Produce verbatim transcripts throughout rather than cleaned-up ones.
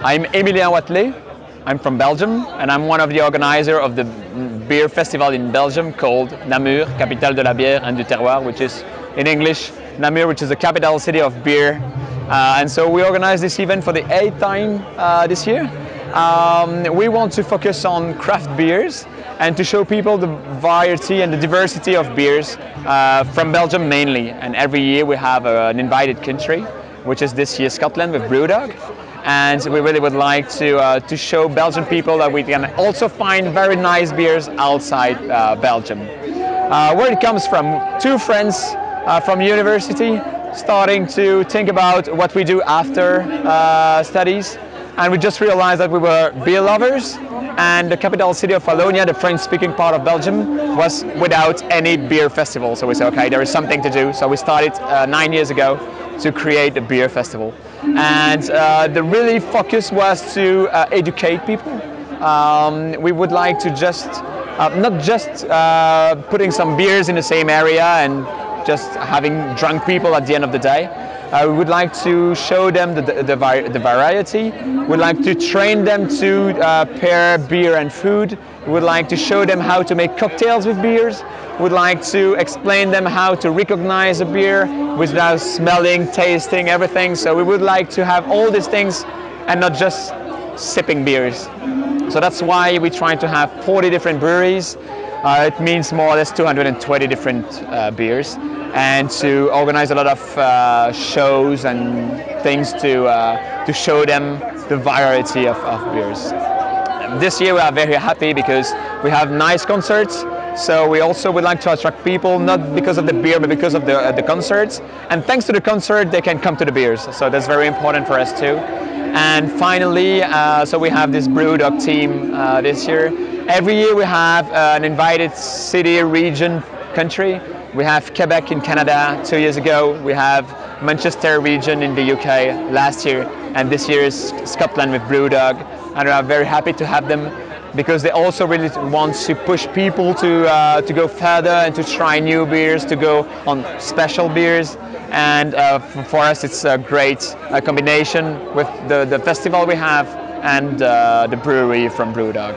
I'm Emilien Wathelet. I'm from Belgium, and I'm one of the organizers of the beer festival in Belgium called Namur, Capitale de la Bière and du Terroir, which is in English Namur, which is the capital city of beer. Uh, and so we organized this event for the eighth time uh, this year. Um, we want to focus on craft beers and to show people the variety and the diversity of beers uh, from Belgium mainly. And every year we have uh, an invited country, which is this year Scotland with Brewdog. And we really would like to, uh, to show Belgian people that we can also find very nice beers outside uh, Belgium. Uh, where it comes from, two friends uh, from university starting to think about what we do after uh, studies. And we just realized that we were beer lovers, and the capital city of Wallonia, the French-speaking part of Belgium, was without any beer festival. So we said, okay, there is something to do. So we started uh, nine years ago to create a beer festival. And uh, the really focus was to uh, educate people. Um, we would like to just, uh, not just uh, putting some beers in the same area and just having drunk people at the end of the day. Uh, we would like to show them the, the, the, the variety. We would like to train them to uh, pair beer and food. We would like to show them how to make cocktails with beers. We would like to explain them how to recognize a beer without smelling, tasting, everything. So we would like to have all these things and not just sipping beers. So that's why we try to have forty different breweries. Uh, it means more or less two hundred twenty different uh, beers, and to organize a lot of uh, shows and things to, uh, to show them the variety of, of beers. This year we are very happy because we have nice concerts, so we also would like to attract people not because of the beer but because of the, uh, the concerts, and thanks to the concert they can come to the beers, so that's very important for us too. And finally, uh, so we have this Brewdog team uh, this year. Every year we have uh, an invited city, region, country. We have Quebec in Canada two years ago. We have Manchester region in the U K last year. And this year is Scotland with Brewdog. And we are very happy to have them because they also really want to push people to, uh, to go further and to try new beers, to go on special beers. And uh, for us it's a great uh, combination with the, the festival we have and uh, the brewery from Brewdog.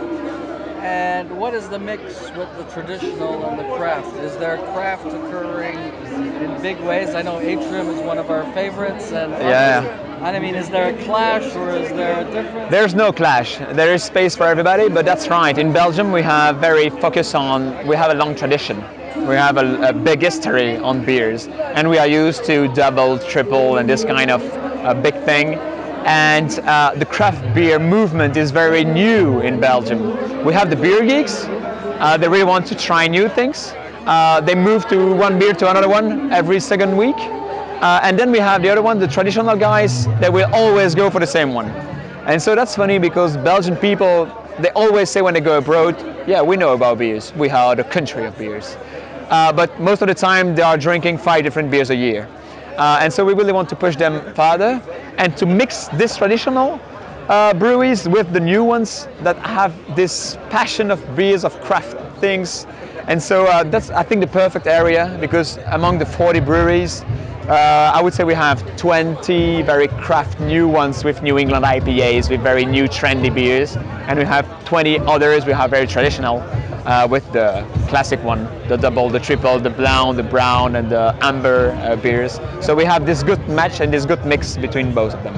And what is the mix with the traditional and the craft? Is there craft occurring in big ways? I know Atrium is one of our favorites. And yeah. And I mean, is there a clash or is there a difference? There's no clash. There is space for everybody, but that's right. In Belgium we have very focus on, we have a long tradition. We have a, a big history on beers, and we are used to double, triple, and this kind of uh, big thing. And uh, the craft beer movement is very new in Belgium. We have the beer geeks. Uh, they really want to try new things. Uh, they move to one beer to another one every second week. Uh, and then we have the other one, the traditional guys, that will always go for the same one. And so that's funny because Belgian people, they always say when they go abroad, yeah, we know about beers. We are the country of beers. Uh, but most of the time they are drinking five different beers a year. Uh, and so we really want to push them further and to mix this traditional uh, breweries with the new ones that have this passion of beers, of craft things. And so uh, that's, I think, the perfect area because among the forty breweries, uh, I would say we have twenty very craft new ones with New England I P As, with very new trendy beers. And we have twenty others, we have very traditional. Uh, with the classic one, the double, the triple, the blonde, the brown, and the amber uh, beers. So we have this good match and this good mix between both of them.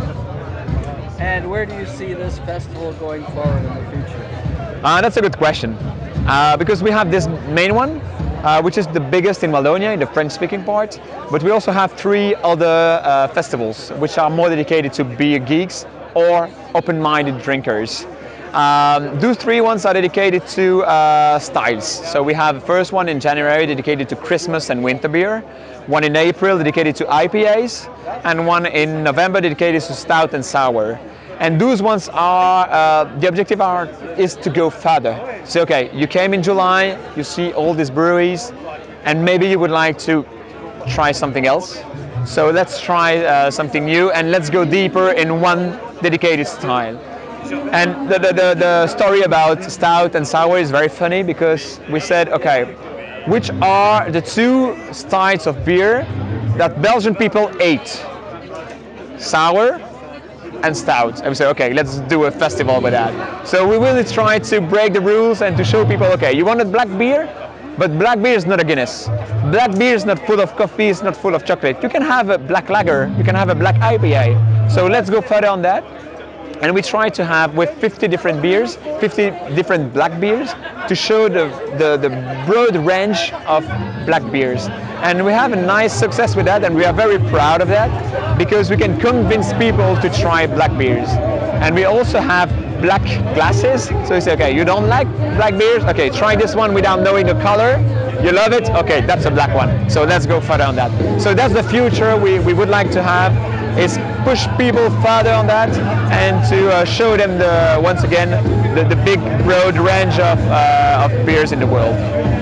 And where do you see this festival going forward in the future? Uh, that's a good question. Uh, because we have this main one, uh, which is the biggest in Wallonia, in the French-speaking part. But we also have three other uh, festivals, which are more dedicated to beer geeks or open-minded drinkers. Um, those three ones are dedicated to uh, styles. So we have the first one in January dedicated to Christmas and winter beer, one in April dedicated to I P As, and one in November dedicated to stout and sour. And those ones are, uh, the objective are, is to go further. So okay, you came in July, you see all these breweries, and maybe you would like to try something else. So let's try uh, something new and let's go deeper in one dedicated style. And the, the, the, the story about stout and sour is very funny because we said, okay, which are the two styles of beer that Belgian people ate? Sour and stout. And we say, okay, let's do a festival with that. So we really try to break the rules and to show people, okay, you wanted black beer, but black beer is not a Guinness. Black beer is not full of coffee, it's not full of chocolate. You can have a black lager, you can have a black I P A. So let's go further on that. And we try to have with fifty different beers, fifty different black beers, to show the, the, the broad range of black beers. And we have a nice success with that, and we are very proud of that, because we can convince people to try black beers. And we also have black glasses, so you say, okay, you don't like black beers? Okay, try this one without knowing the color. You love it? Okay, that's a black one. So let's go further on that. So that's the future we, we would like to have, is push people further on that, and to uh, show them, the once again, the, the big broad range of, uh, of beers in the world.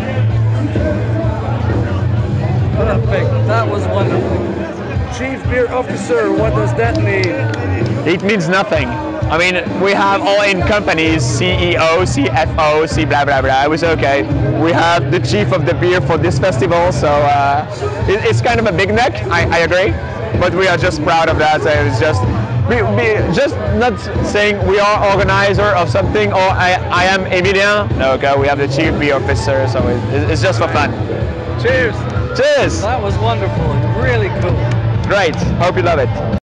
Perfect. That was wonderful. Chief Beer Officer, what does that mean? It means nothing. I mean, we have all in companies, C E O, C F O, C blah blah blah. It was okay. We have the chief of the beer for this festival, so uh, it, it's kind of a big neck, I, I agree. But we are just proud of that. So it's just, we, we just not saying we are organizer of something, or I, I am Emilien. No, okay, we have the chief beer officer, so it, it's just for fun. Cheers! Cheers! That was wonderful. Really cool. Great. Hope you love it.